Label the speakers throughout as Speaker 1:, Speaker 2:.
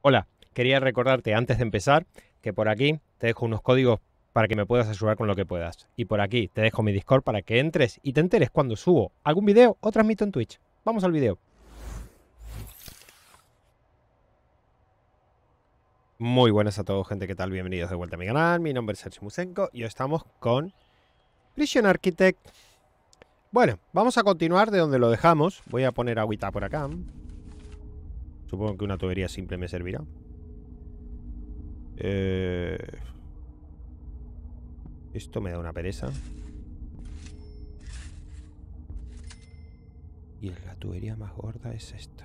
Speaker 1: Hola, quería recordarte antes de empezar que por aquí te dejo unos códigos para que me puedas ayudar con lo que puedas. Y por aquí te dejo mi Discord para que entres y te enteres cuando subo algún video o transmito en Twitch. Vamos al video. Muy buenas a todos, gente, ¿qué tal? Bienvenidos de vuelta a mi canal. Mi nombre es Sergio Musenko y hoy estamos con Prison Architect. Bueno, vamos a continuar de donde lo dejamos. Voy a poner agüita por acá. Supongo que una tubería simple me servirá. Esto me da una pereza. Y la tubería más gorda es esta.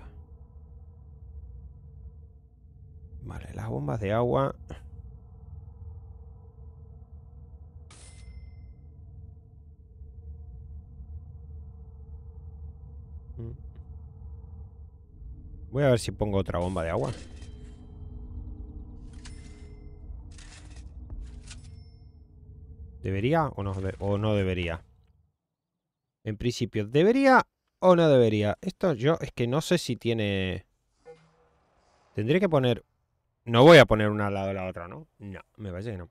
Speaker 1: Vale, las bombas de agua. Voy a ver si pongo otra bomba de agua. ¿Debería o no debería? En principio, ¿debería o no debería? Esto yo es que no sé si tiene... Tendré que poner... No voy a poner una al lado de la otra, ¿no? No, me parece que no.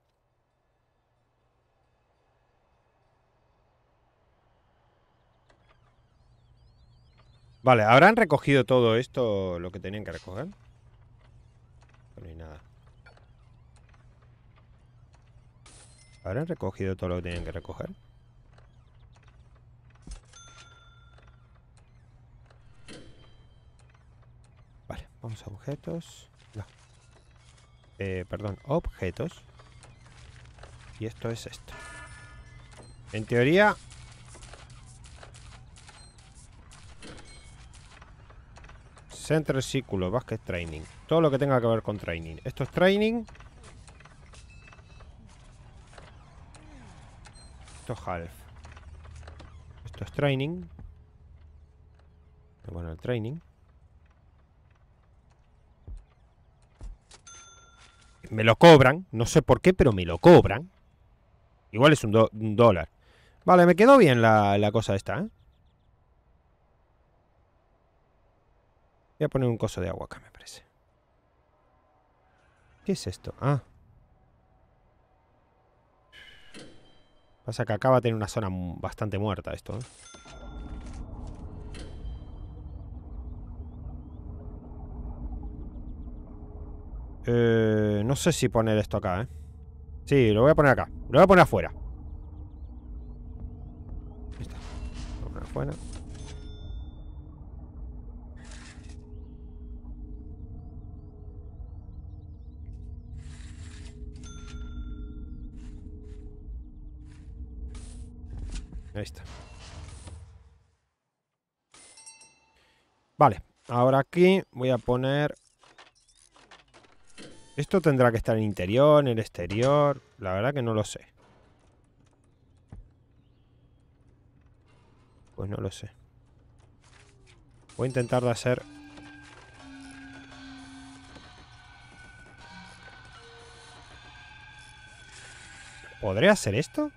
Speaker 1: Vale, ¿habrán recogido todo esto lo que tenían que recoger? No hay nada. ¿Habrán recogido todo lo que tenían que recoger? Vale, vamos a objetos. No. Perdón, objetos. Y esto es esto. En teoría... Center Círculo, Basket Training. Todo lo que tenga que ver con training. Esto es training. Esto es half. Esto es training. Bueno, el training. Me lo cobran. No sé por qué, pero me lo cobran. Igual es un dólar. Vale, me quedó bien la cosa esta, ¿eh? Voy a poner un coso de agua acá, me parece. ¿Qué es esto? Ah. Pasa que acá va a tener una zona bastante muerta esto, ¿eh? No sé si poner esto acá, ¿eh? Sí, lo voy a poner acá. Lo voy a poner afuera. Ahí está. Lo voy a poner afuera. Ahí está. Vale, ahora aquí voy a poner... Esto tendrá que estar en interior, en el exterior. La verdad que no lo sé. Pues no lo sé. Voy a intentar de hacer... ¿Podré hacer esto?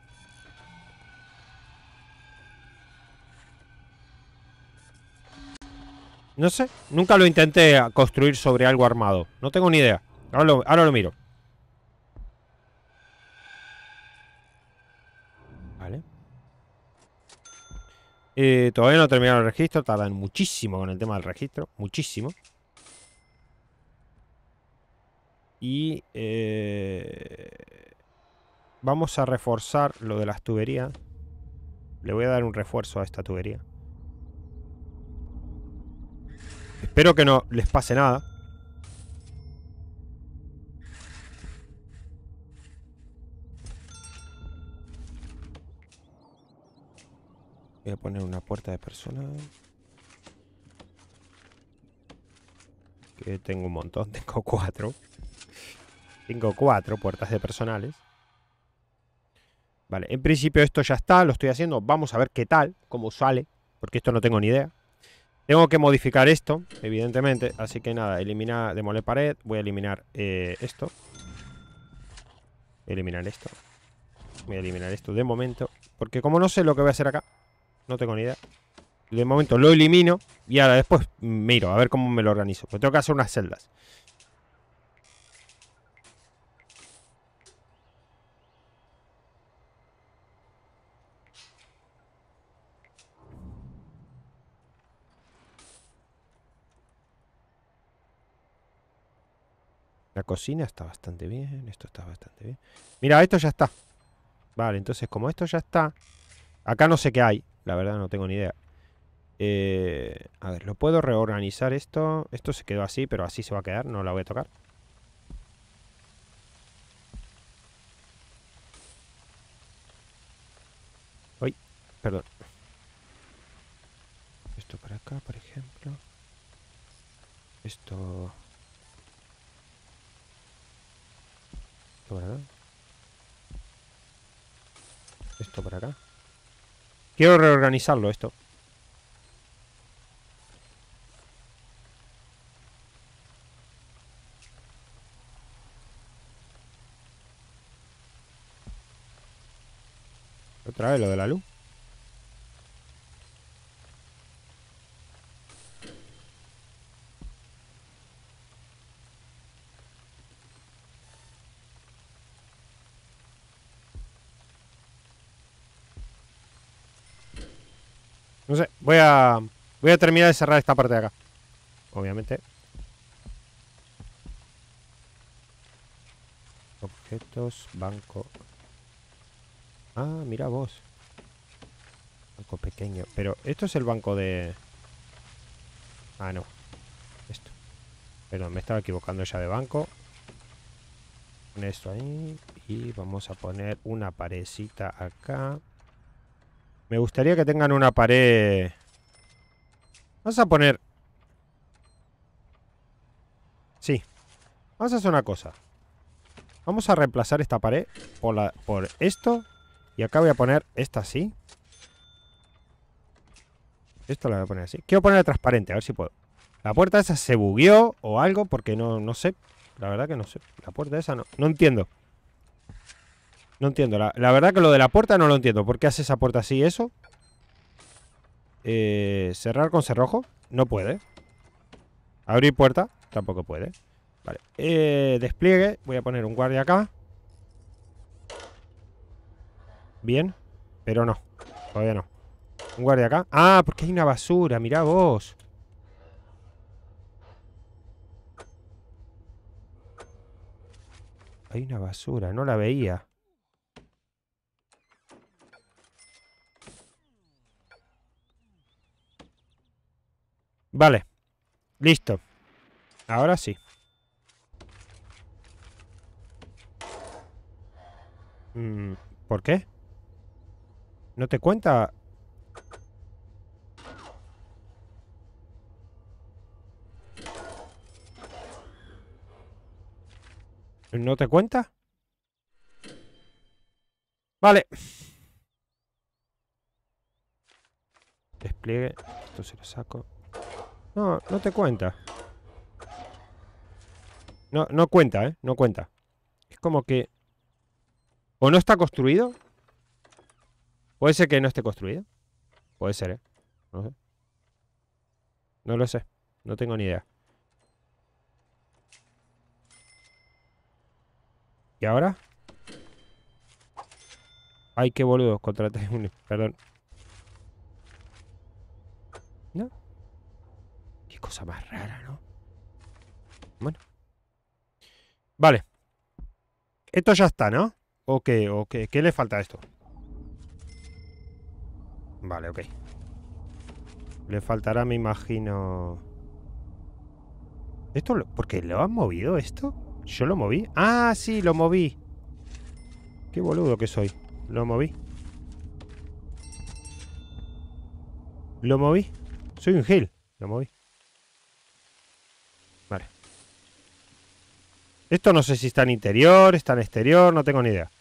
Speaker 1: No sé. Nunca lo intenté construir sobre algo armado. No tengo ni idea. Ahora lo miro. Vale. Todavía no he terminado el registro. Tardan muchísimo con el tema del registro. Muchísimo. Y... vamos a reforzar lo de las tuberías. Le voy a dar un refuerzo a esta tubería. Espero que no les pase nada. Voy a poner una puerta de personal. Que tengo un montón. Tengo 4. Tengo 4 puertas de personales. Vale, en principio esto ya está. Lo estoy haciendo. Vamos a ver qué tal. Cómo sale. Porque esto no tengo ni idea. Tengo que modificar esto, evidentemente. Así que nada, eliminar, demoler pared. Voy a eliminar esto. Voy a eliminar esto. Voy a eliminar esto de momento. Porque como no sé lo que voy a hacer acá, no tengo ni idea. De momento lo elimino. Y ahora después miro a ver cómo me lo organizo. Pues tengo que hacer unas celdas. La cocina está bastante bien. Esto está bastante bien. Mira, esto ya está. Vale, entonces como esto ya está. Acá no sé qué hay. La verdad no tengo ni idea. A ver, ¿lo puedo reorganizar esto? Esto se quedó así, pero así se va a quedar. No la voy a tocar. Uy, perdón. Esto para acá, por ejemplo. Esto... Esto para acá. Esto para acá. Quiero reorganizarlo esto. Otra vez lo de la luz. No sé, voy a terminar de cerrar esta parte de acá. Obviamente. Objetos, banco. Ah, mira vos. Banco pequeño. Pero esto es el banco de... Ah, no. Esto. Perdón, me estaba equivocando ya de banco. Pon esto ahí. Y vamos a poner una paredcita acá. Me gustaría que tengan una pared... Vamos a poner... Sí. Vamos a hacer una cosa. Vamos a reemplazar esta pared por esto. Y acá voy a poner esta así. Esto lo voy a poner así. Quiero ponerla transparente, a ver si puedo. La puerta esa se bugueó o algo porque no sé. La verdad que no sé. La puerta esa no entiendo. No entiendo. La verdad que lo de la puerta no lo entiendo. ¿Por qué hace esa puerta así eso? Cerrar con cerrojo. No puede. Abrir puerta. Tampoco puede. Vale. Despliegue. Voy a poner un guardia acá. Bien. Pero no. Todavía no. Un guardia acá. Ah, porque hay una basura. Mirá vos. Hay una basura. No la veía. Vale. Listo. Ahora sí. ¿Por qué? ¿No te cuenta? ¿No te cuenta? Vale. Despliegue. Esto se lo saco. No, no te cuenta. No, no cuenta, ¿eh? No cuenta. Es como que... ¿O no está construido? Puede ser que no esté construido. Puede ser, ¿eh? No sé. No lo sé. No tengo ni idea. ¿Y ahora? Ay, qué boludo. Contraté un... Perdón. ¿No? Qué cosa más rara, ¿no? Bueno. Vale. Esto ya está, ¿no? ¿O qué? ¿O qué? ¿Qué le falta a esto? Vale, ok. Le faltará, me imagino... ¿Esto? ¿Por qué lo han movido esto? ¿Yo lo moví? Ah, sí, lo moví. Qué boludo que soy. Lo moví. Lo moví. Soy un gil. Lo moví. Vale. Esto no sé si está en interior, está en exterior, no tengo ni idea.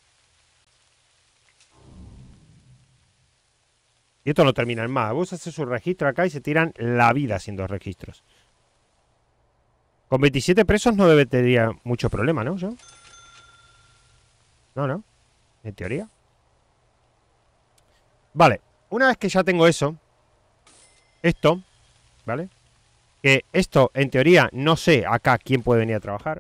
Speaker 1: Y esto no termina en más. Vos haces un registro acá y se tiran la vida haciendo registros. Con 27 presos no debe tener mucho problema, ¿no? ¿Yo? No, no. En teoría. Vale. Una vez que ya tengo eso. Esto. ¿Vale? Que esto, en teoría, no sé acá quién puede venir a trabajar.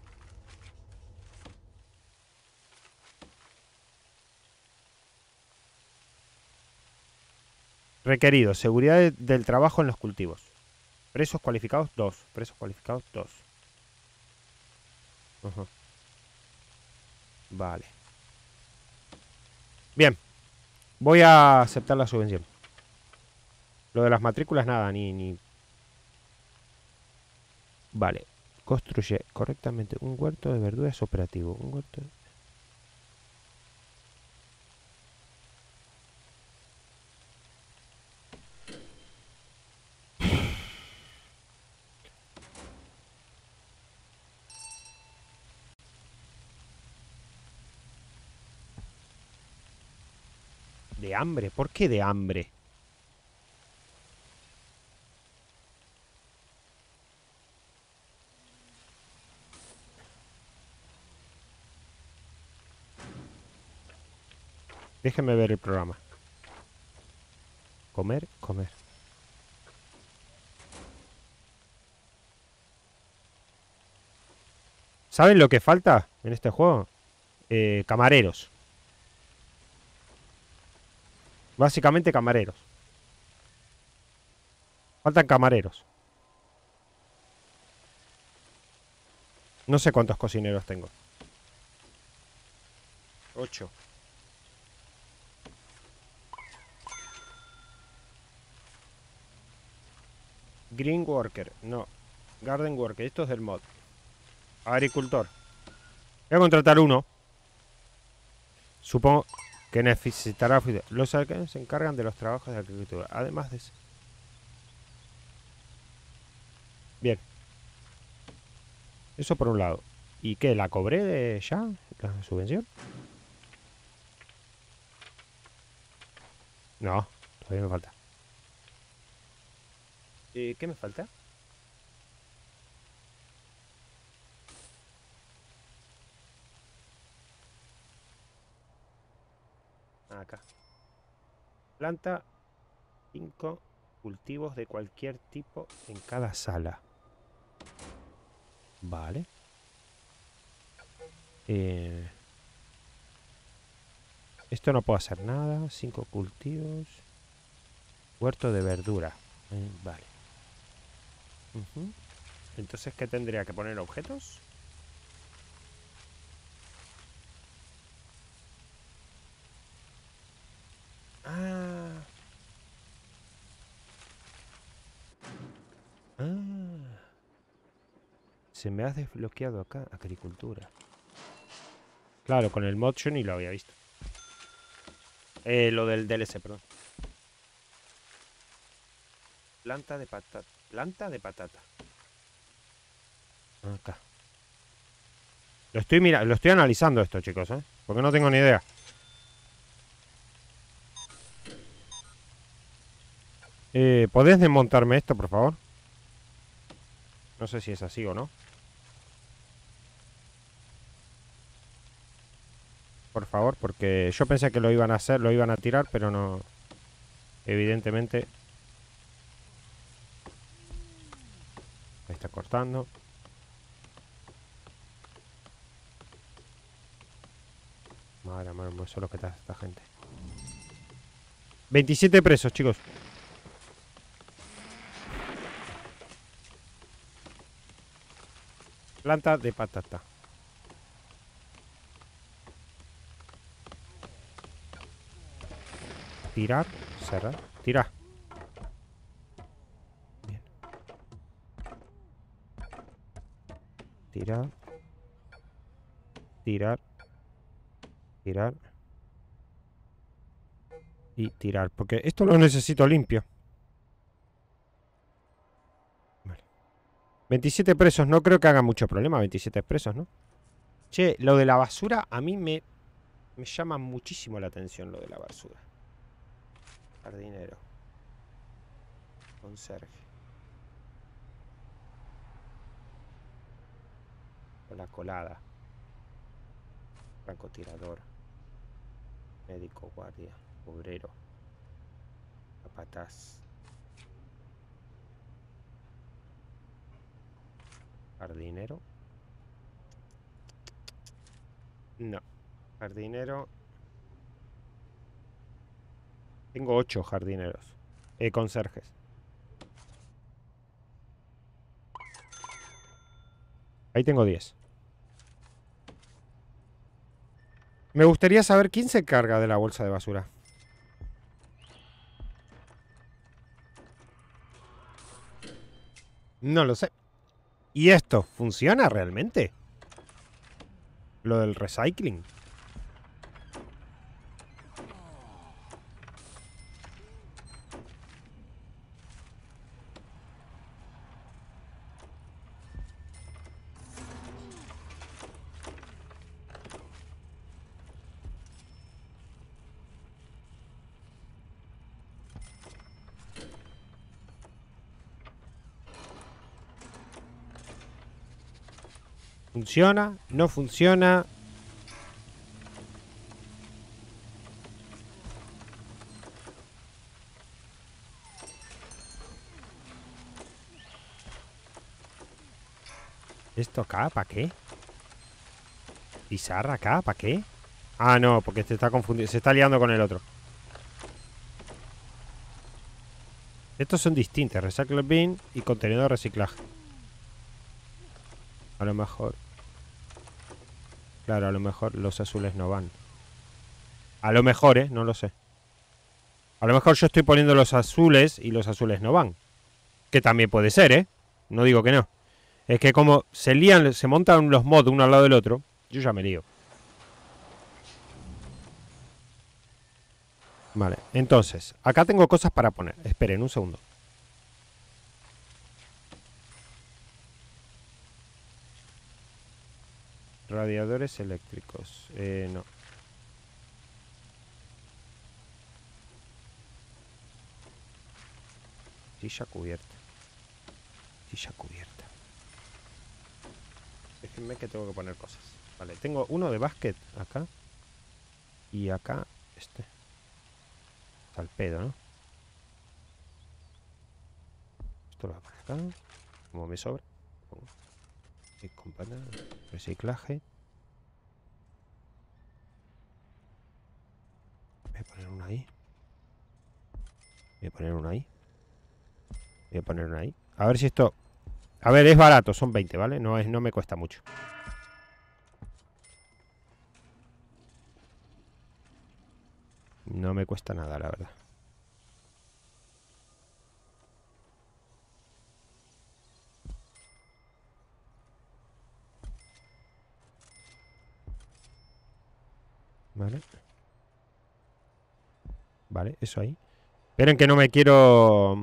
Speaker 1: Requerido. Seguridad del trabajo en los cultivos. Presos cualificados, 2. Presos cualificados, 2. Ajá. Vale. Bien. Voy a aceptar la subvención. Lo de las matrículas, nada, ni... Vale. Construye correctamente un huerto de verduras operativo. Un huerto... De hambre. ¿Por qué de hambre? Déjeme ver el programa. Comer, comer. ¿Saben lo que falta en este juego? Camareros. Básicamente camareros. Faltan camareros. No sé cuántos cocineros tengo. 8. Green Worker. No. Garden Worker. Esto es del mod. Agricultor. Voy a contratar uno. Supongo que necesitará... Los alcaldes se encargan de los trabajos de agricultura. Además de eso. Bien. Eso por un lado. ¿Y qué? ¿La cobré de ya? ¿La subvención? No. Todavía me falta. ¿Qué me falta? Acá. Planta 5 cultivos de cualquier tipo en cada sala. Vale. Esto no puedo hacer nada. 5 cultivos. Huerto de verdura. Vale. Entonces, ¿qué tendría que poner? ¿Objetos? Ah. Ah. Se me ha desbloqueado acá. Agricultura. Claro, con el mod yo ni lo había visto. Lo del DLC, perdón. Planta de patata. Planta de patata. Acá. Lo estoy analizando esto, chicos, ¿eh? Porque no tengo ni idea. ¿Podés desmontarme esto, por favor? No sé si es así o no. Por favor, porque yo pensé que lo iban a hacer, lo iban a tirar, pero no. Evidentemente. Me está cortando. Madre mía, eso es lo que está esta gente. 27 presos, chicos. Planta de patata. Tirar, cerrar, tirar. Bien. Tirar. Tirar. Tirar. Y tirar. Porque esto lo necesito limpio. Vale. 27 presos. No creo que haga mucho problema. 27 presos, ¿no? Che, lo de la basura a mí me llama muchísimo la atención, lo de la basura. Jardinero. Conserje. O la colada. Francotirador. Médico, guardia. Obrero. Capataz. Jardinero. No. Jardinero. Tengo 8 jardineros. Conserjes. Ahí tengo 10. Me gustaría saber quién se carga de la bolsa de basura. No lo sé. ¿Y esto funciona realmente? Lo del recycling. ¿Funciona? ¿No funciona? ¿Esto acá? ¿Para qué? ¿Pizarra acá? ¿Para qué? Ah, no, porque se está confundiendo. Se está liando con el otro. Estos son distintos. Recycle bin y contenido de reciclaje. A lo mejor. Claro, a lo mejor los azules no van. A lo mejor, ¿eh? No lo sé. A lo mejor yo estoy poniendo los azules y los azules no van. Que también puede ser, ¿eh? No digo que no. Es que como se lían, se montan los mods uno al lado del otro, yo ya me lío. Vale, entonces, acá tengo cosas para poner. Esperen un segundo. Radiadores eléctricos. No. Silla cubierta. Silla cubierta. Déjenme que tengo que poner cosas. Vale, tengo uno de básquet acá. Y acá este. Está al pedo, ¿no? Esto lo voy a poner acá. Como me sobra. Y compara. Reciclaje. Voy a poner una ahí. Voy a poner una ahí. Voy a poner una ahí. A ver si esto... A ver, es barato, son 20, ¿vale? No me cuesta mucho. No me cuesta nada, la verdad. Vale. Vale, eso ahí. Esperen que no me quiero...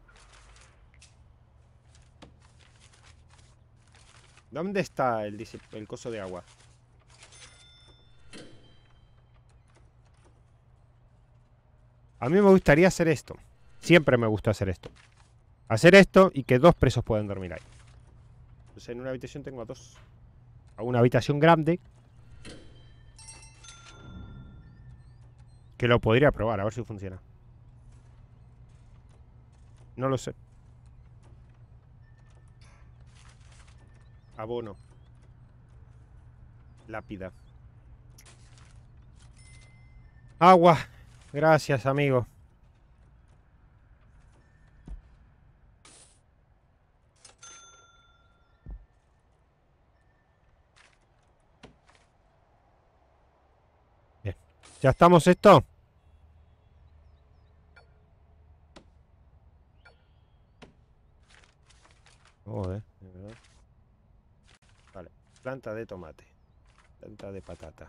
Speaker 1: ¿Dónde está el coso de agua? A mí me gustaría hacer esto. Siempre me gusta hacer esto. Hacer esto y que dos presos puedan dormir ahí. Entonces en una habitación tengo a dos. A una habitación grande. Que lo podría probar, a ver si funciona. No lo sé. Abono. Lápida. Agua. Gracias, amigo. Bien. ¿Ya estamos esto? Joder, de verdad. Vale. Planta de tomate. Planta de patata.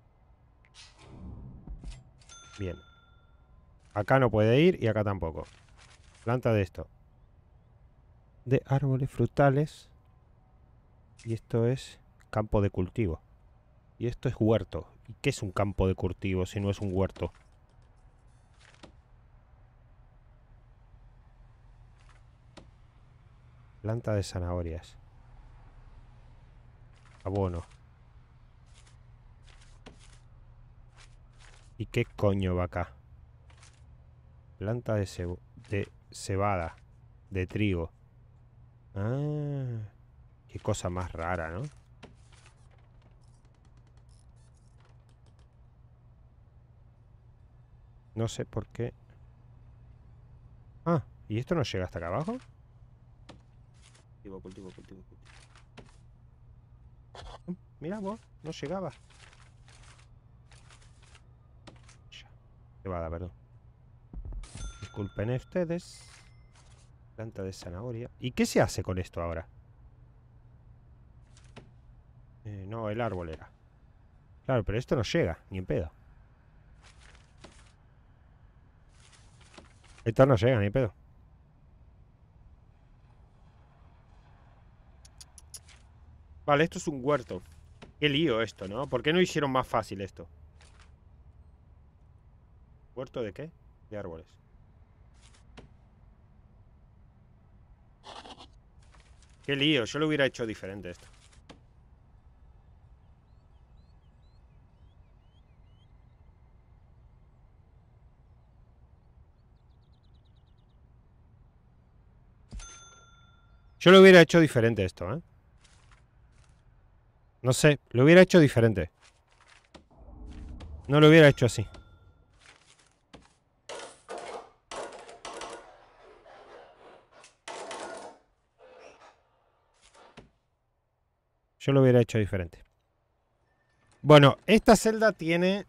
Speaker 1: Bien. Acá no puede ir y acá tampoco. Planta de esto. De árboles frutales. Y esto es campo de cultivo. Y esto es huerto. ¿Y qué es un campo de cultivo si no es un huerto? Planta de zanahorias. Abono. ¿Y qué coño va acá? Planta de cebada. De trigo. Ah, qué cosa más rara, ¿no? No sé por qué. Ah, ¿y esto no llega hasta acá abajo? Cultivo. Mira vos, no llegaba. Cebada, perdón. Disculpen ustedes. Planta de zanahoria. ¿Y qué se hace con esto ahora? No, el árbol era. Claro, pero esto no llega, ni en pedo. Esto no llega, ni en pedo. Vale, esto es un huerto. Qué lío esto, ¿no? ¿Por qué no hicieron más fácil esto? ¿Huerto de qué? De árboles. Qué lío, yo lo hubiera hecho diferente esto. Yo lo hubiera hecho diferente esto, ¿eh? No sé, lo hubiera hecho diferente. No lo hubiera hecho así. Yo lo hubiera hecho diferente. Bueno, esta celda tiene...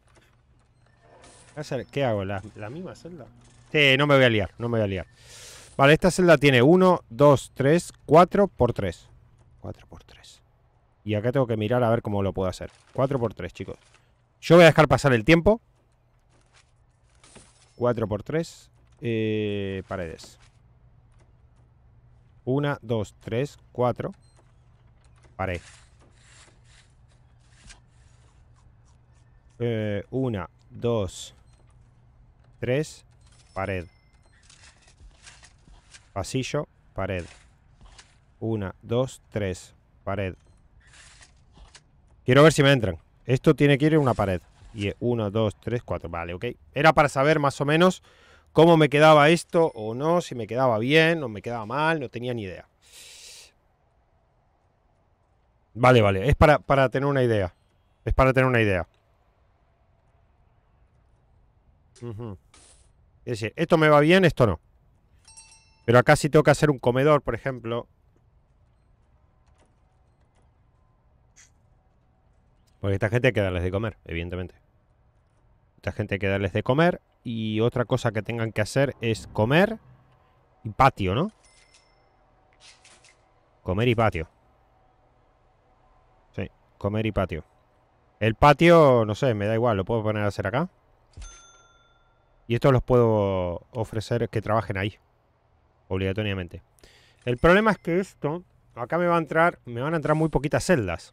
Speaker 1: ¿Qué hago? ¿La misma celda? Sí, no me voy a liar, no me voy a liar. Vale, esta celda tiene 1, 2, 3, 4 por 3. 4 por 3. Y acá tengo que mirar a ver cómo lo puedo hacer. 4 por 3, chicos. Yo voy a dejar pasar el tiempo. 4 por 3. Paredes. 1, 2, 3, 4. Pared. 1, 2, 3. Pared. Pasillo. Pared. 1, 2, 3. Pared. Quiero ver si me entran. Esto tiene que ir en una pared. Y 1, 2, 3, 4. Vale, ok. Era para saber más o menos cómo me quedaba esto o no. Si me quedaba bien o me quedaba mal. No tenía ni idea. Vale, vale. Es para tener una idea. Es para tener una idea. Es decir, esto me va bien, esto no. Pero acá sí tengo que hacer un comedor, por ejemplo. Porque a esta gente hay que darles de comer, evidentemente. Esta gente hay que darles de comer. Y otra cosa que tengan que hacer es comer y patio, ¿no? Comer y patio. Sí, comer y patio. El patio, no sé, me da igual, lo puedo poner a hacer acá. Y estos los puedo ofrecer que trabajen ahí, obligatoriamente. El problema es que esto, acá me van a entrar muy poquitas celdas.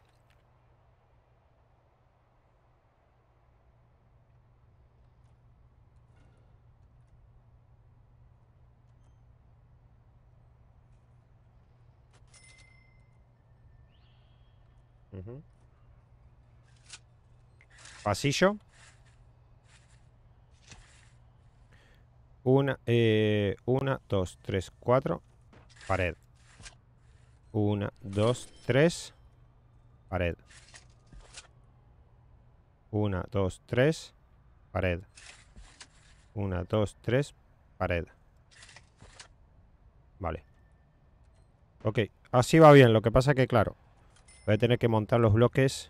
Speaker 1: Pasillo. Una, dos, tres, cuatro. Pared. 1, 2, 3. Pared. 1, 2, 3. Pared. 1, 2, 3. Pared. Vale. Ok, así va bien. Lo que pasa que, claro, voy a tener que montar los bloques.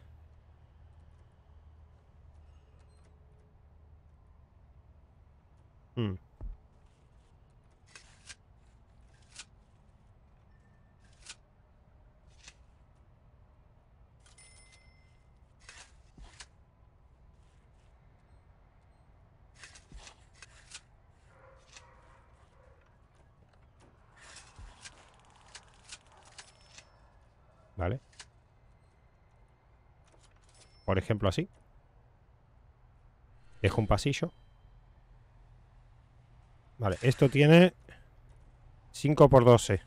Speaker 1: Mm, Vale. Por ejemplo, así. Dejo un pasillo. Vale, esto tiene 5 por 12.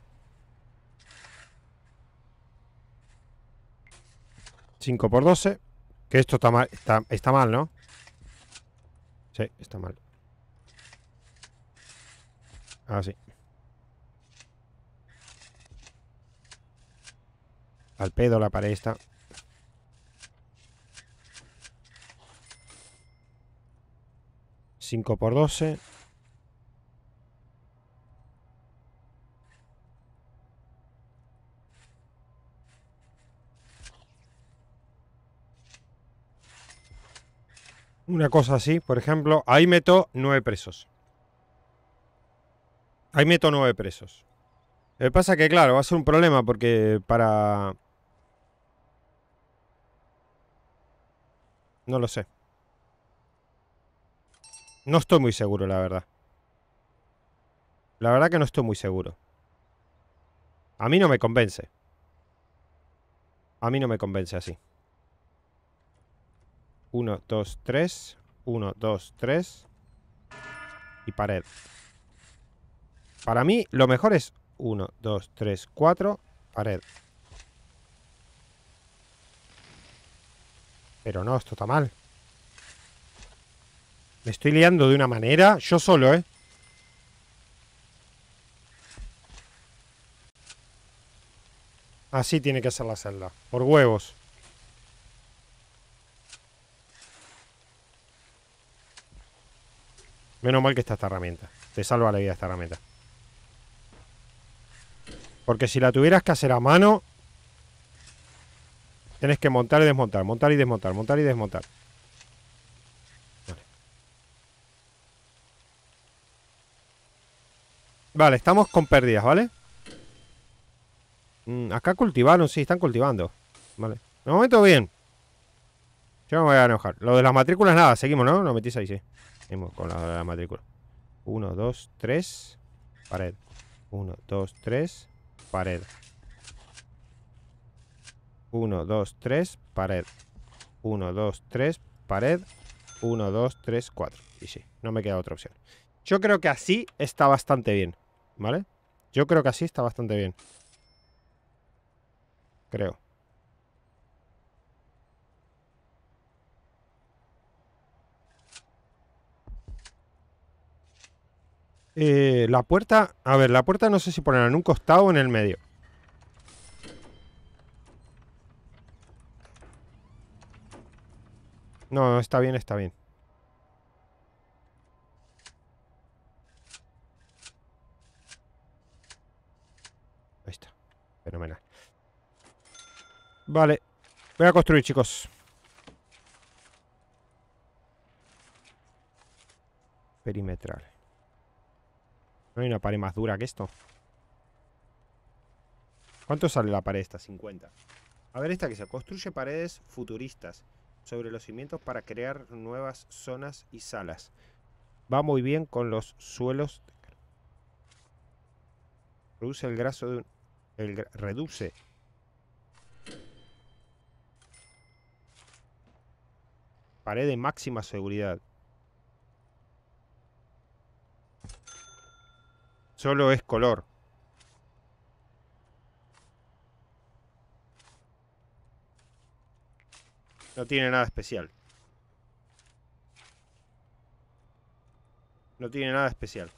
Speaker 1: 5 por 12. Que esto está mal, está mal, ¿no? Sí, está mal. Así. Al pedo la pared está. Cinco por 12. Una cosa así, por ejemplo, ahí meto 9 presos. Ahí meto 9 presos. Lo que pasa es que, claro, va a ser un problema porque para... No lo sé. No estoy muy seguro, la verdad. La verdad que no estoy muy seguro. A mí no me convence. A mí no me convence así. 1, 2, 3. 1, 2, 3. Y pared. Para mí, lo mejor es 1, 2, 3, 4. Pared. Pero no, esto está mal. Me estoy liando de una manera. Yo solo, ¿eh? Así tiene que ser la celda. Por huevos. Menos mal que está esta herramienta. Te salva la vida esta herramienta. Porque si la tuvieras que hacer a mano, tienes que montar y desmontar. Montar y desmontar. Montar y desmontar. Vale, vale, estamos con pérdidas, ¿vale? Acá cultivaron, sí, están cultivando. Vale. De momento bien. Yo no me voy a enojar. Lo de las matrículas, nada. Seguimos, ¿no? Lo metís ahí, sí. Seguimos con la matrícula. 1, 2, 3. Pared. 1, 2, 3. Pared. 1, 2, 3. Pared. 1, 2, 3. Pared. 1, 2, 3, 4. Y sí, no me queda otra opción. Yo creo que así está bastante bien. ¿Vale? Yo creo que así está bastante bien. Creo. La puerta... A ver, la puerta no sé si ponerla en un costado o en el medio. No, está bien, está bien. Ahí está. Fenomenal. Vale. Voy a construir, chicos. Perimetral. No hay una pared más dura que esto. ¿Cuánto sale la pared esta? 50. A ver esta que se construye paredes futuristas sobre los cimientos para crear nuevas zonas y salas. Va muy bien con los suelos. Reduce el graso de un... reduce. Pared de máxima seguridad. Solo es color. No tiene nada especial. No tiene nada especial.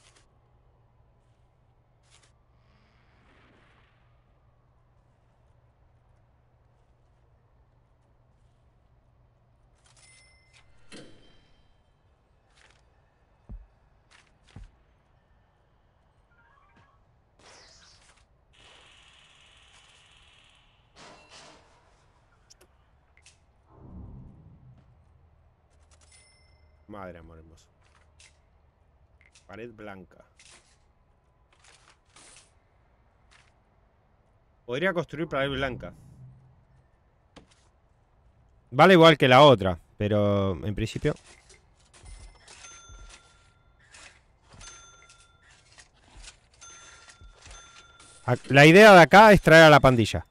Speaker 1: Madre amor hermoso. Pared blanca. Podría construir pared blanca. Vale igual que la otra, pero en principio... La idea de acá es traer a la pandilla.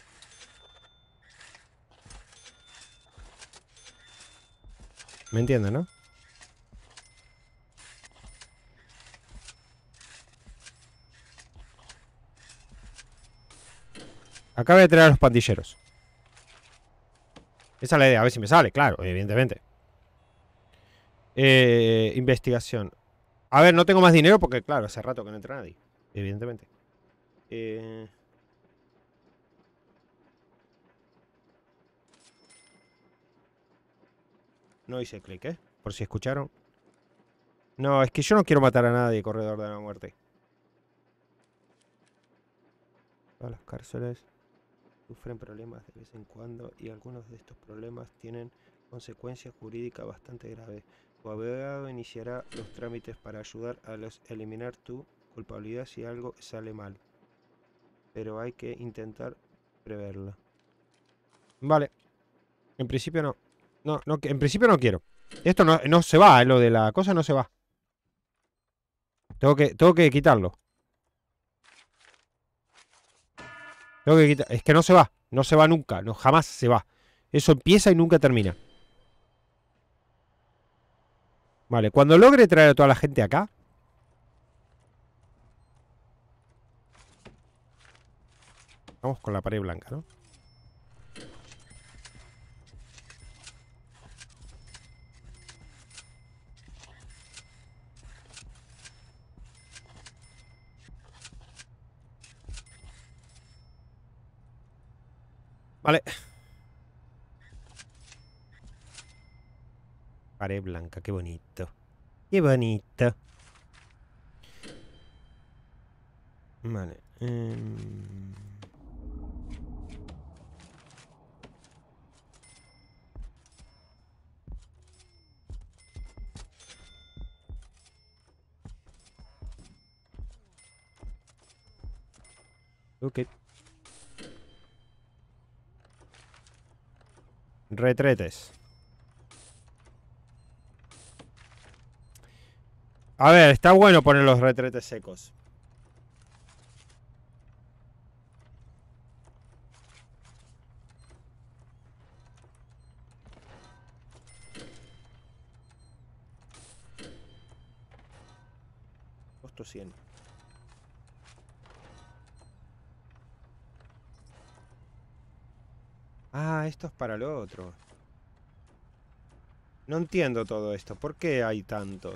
Speaker 1: ¿Me entienden, no? Acá voy a traer a los pandilleros. Esa es la idea, a ver si me sale, claro, evidentemente. Investigación. A ver, no tengo más dinero porque, claro, hace rato que no entra nadie. Evidentemente. No hice clic, ¿eh? Por si escucharon. No, es que yo no quiero matar a nadie, corredor de la muerte. Todas las cárceles sufren problemas de vez en cuando y algunos de estos problemas tienen consecuencias jurídicas bastante graves. Tu abogado iniciará los trámites para ayudar a eliminar tu culpabilidad si algo sale mal. Pero hay que intentar preverlo. Vale. En principio no. No, en principio no quiero. Esto no se va, lo de la cosa no se va. Tengo que quitarlo. Tengo que quitar. Es que no se va. No se va nunca. No, jamás se va. Eso empieza y nunca termina. Vale, cuando logre traer a toda la gente acá. Vamos con la pared blanca, ¿no? Vale. Pared blanca, qué bonito. Qué bonito. Vale. Ok. Retretes. A ver, está bueno poner los retretes secos. Costo 100. Ah, esto es para lo otro. No entiendo todo esto. ¿Por qué hay tantos?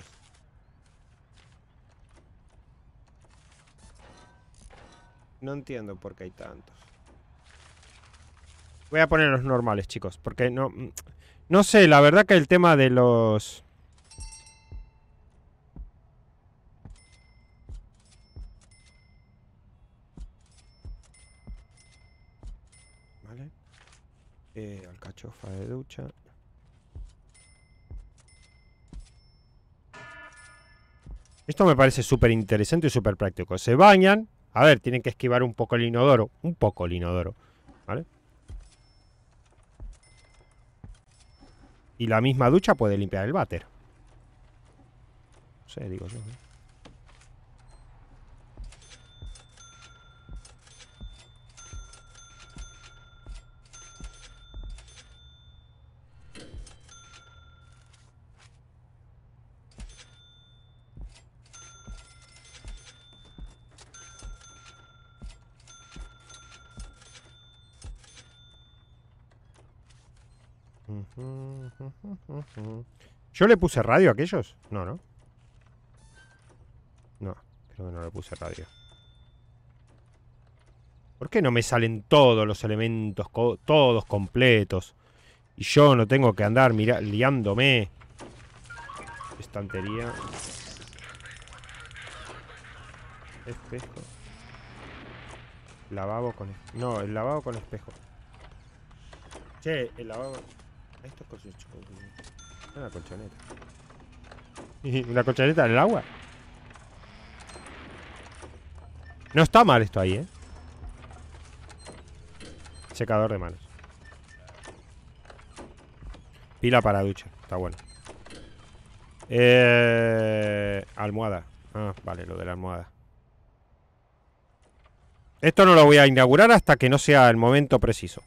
Speaker 1: No entiendo por qué hay tantos. Voy a poner los normales, chicos. Porque no... No sé, la verdad que el tema de los... Vale. Alcachofa de ducha. Esto me parece súper interesante y súper práctico. Se bañan. A ver, tienen que esquivar un poco el inodoro. Un poco el inodoro. ¿Vale? Y la misma ducha puede limpiar el váter. No sé, digo yo. ¿Yo le puse radio a aquellos? No, ¿no? No, creo que no le puse radio. ¿Por qué no me salen todos los elementos, todos completos? Y yo no tengo que andar liándome. Estantería. Espejo. Lavabo con... No, el lavabo con espejo. Che, el lavabo... Esto es cosas... Una colchoneta. ¿Una colchoneta en el agua? No está mal esto ahí, ¿eh? Secador de manos. Pila para ducha. Está bueno. Almohada. Ah, vale, lo de la almohada. Esto no lo voy a inaugurar hasta que no sea el momento preciso.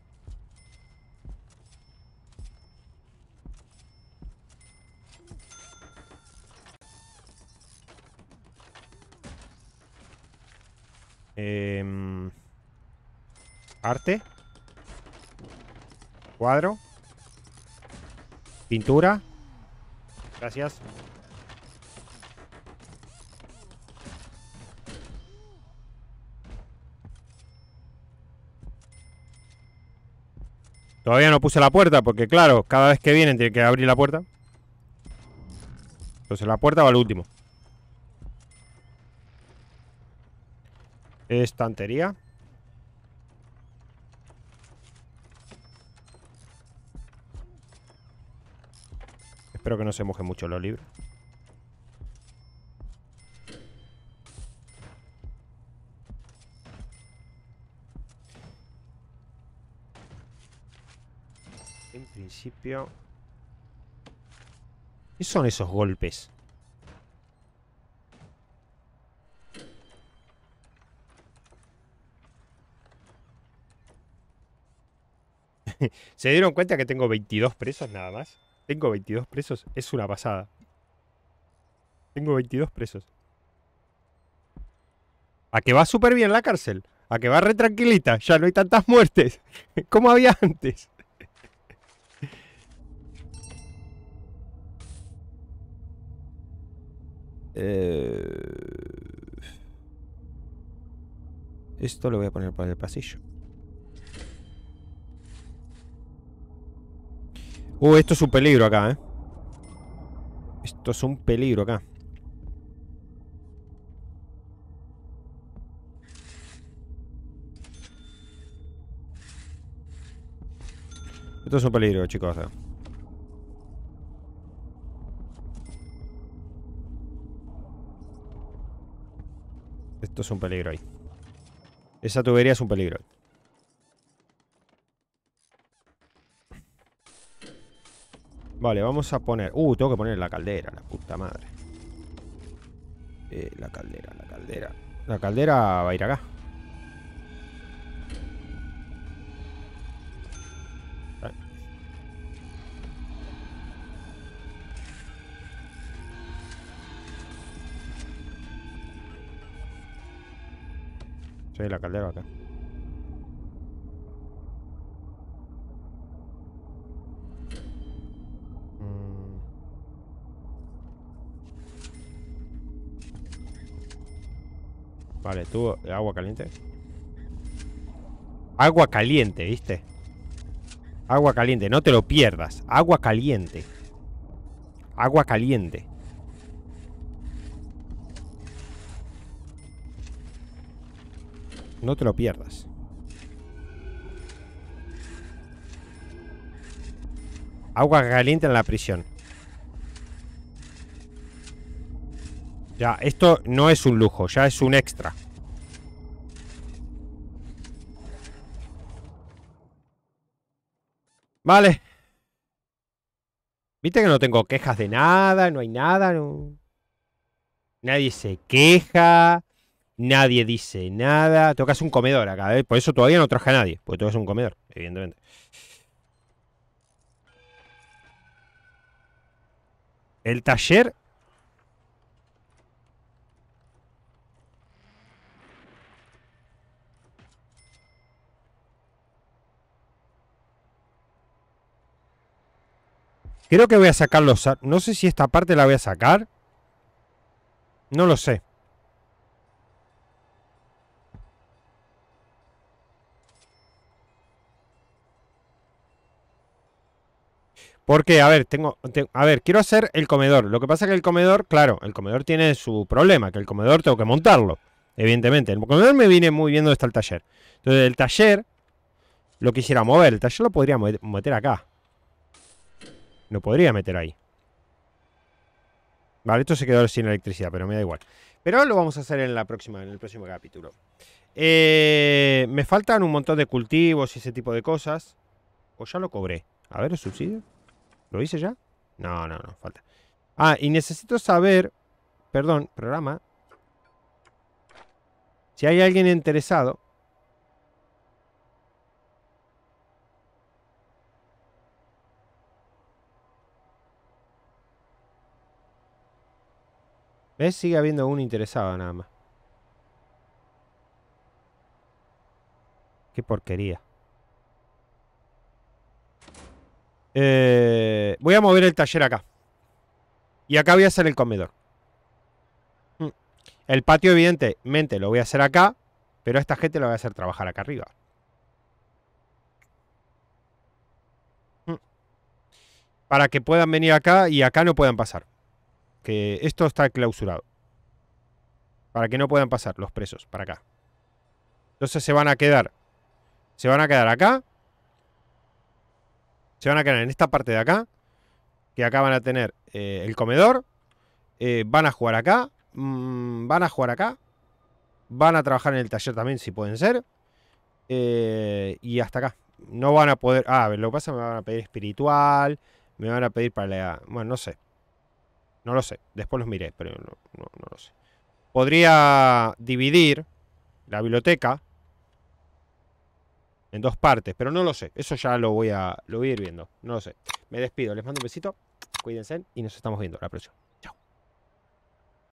Speaker 1: Arte. Cuadro. Pintura. Gracias. Todavía no puse la puerta porque, claro, cada vez que vienen tienen que abrir la puerta. Entonces la puerta va al último. Estantería. Espero que no se mojen mucho los libros. En principio... ¿Qué son esos golpes? ¿Se dieron cuenta que tengo 22 presos nada más? Tengo 22 presos. Es una pasada. Tengo 22 presos. A que va súper bien la cárcel. A que va re tranquilita. Ya no hay tantas muertes. Como había antes. Esto lo voy a poner para el pasillo. Esto es un peligro acá, Esto es un peligro acá. Esto es un peligro, chicos. Esto es un peligro ahí. Esa tubería es un peligro. Vale, vamos a poner... tengo que poner la caldera, la puta madre. La caldera, la caldera. La caldera va a ir acá. Sí, la caldera va acá. Vale, tú, agua caliente. Agua caliente, ¿viste? Agua caliente, no te lo pierdas. Agua caliente. Agua caliente. No te lo pierdas. Agua caliente en la prisión. Ya, esto no es un lujo, ya es un extra. Vale. Viste que no tengo quejas de nada, no hay nada, no... Nadie se queja, nadie dice nada. Tengo que hacer un comedor acá, Por eso todavía no traje a nadie, porque tengo que hacer un comedor, evidentemente. El taller... Creo que voy a sacar los... No sé si esta parte la voy a sacar. No lo sé. Porque, a ver, a ver, quiero hacer el comedor. Lo que pasa es que el comedor, claro, el comedor tiene su problema, que el comedor tengo que montarlo. Evidentemente. El comedor me viene muy bien donde está el taller. Entonces, el taller lo quisiera mover. El taller lo podría meter acá. Lo podría meter ahí. Vale, esto se quedó sin electricidad, pero me da igual. Pero lo vamos a hacer en el próximo capítulo. Me faltan un montón de cultivos y ese tipo de cosas. O ya lo cobré. A ver, el subsidio. ¿Lo hice ya? No, falta. Ah, y necesito saber... Perdón, programa. Si hay alguien interesado... ¿Ves? Sigue habiendo un interesado nada más. Qué porquería. Voy a mover el taller acá. Y acá voy a hacer el comedor. El patio, evidentemente, lo voy a hacer acá. Pero a esta gente lo voy a hacer trabajar acá arriba. Para que puedan venir acá y acá no puedan pasar. Que esto está clausurado. Para que no puedan pasar los presos para acá. Entonces se van a quedar. Se van a quedar acá. Se van a quedar en esta parte de acá. que acá van a tener el comedor. Van a jugar acá. Van a jugar acá. Van a trabajar en el taller también, si pueden ser. Y hasta acá. No van a poder... Ah, lo que pasa es que me van a pedir espiritual. Me van a pedir para la... Bueno, no sé. No lo sé. Después los miré, pero no lo sé. Podría dividir la biblioteca en dos partes, pero no lo sé. Eso ya lo voy a ir viendo. No lo sé. Me despido. Les mando un besito. Cuídense y nos estamos viendo la próxima.